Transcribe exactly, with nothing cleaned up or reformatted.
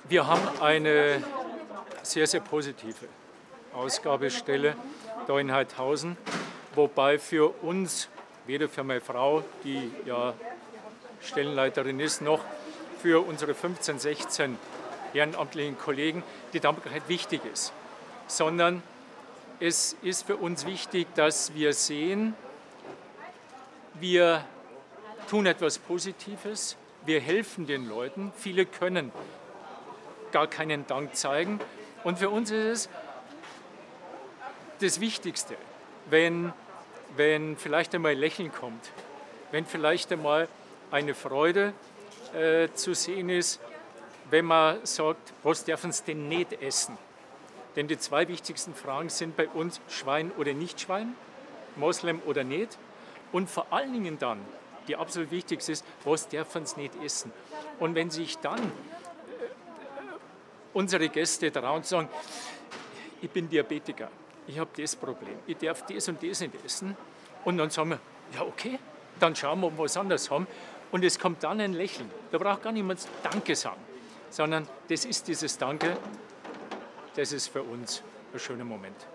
Wir haben eine sehr, sehr positive Ausgabestelle da in Heidhausen, wobei für uns, weder für meine Frau, die ja Stellenleiterin ist, noch für unsere fünfzehn, sechzehn ehrenamtlichen Kollegen die Dankbarkeit wichtig ist, sondern es ist für uns wichtig, dass wir sehen, wir tun etwas Positives, wir helfen den Leuten, viele können gar keinen Dank zeigen und für uns ist es das Wichtigste, wenn, wenn vielleicht einmal ein Lächeln kommt, wenn vielleicht einmal eine Freude äh, zu sehen ist, wenn man sagt, was dürfen sie denn nicht essen? Denn die zwei wichtigsten Fragen sind bei uns Schwein oder nicht Schwein, Moslem oder nicht und vor allen Dingen dann, die absolut wichtigste ist, was dürfen sie nicht essen? Und wenn sich dann äh, unsere Gäste trauen und sagen, ich bin Diabetiker, ich habe das Problem, ich darf das und das nicht essen. Und dann sagen wir, ja okay, dann schauen wir, ob wir was anderes haben. Und es kommt dann ein Lächeln. Da braucht gar niemand Danke sagen, sondern das ist dieses Danke, das ist für uns ein schöner Moment.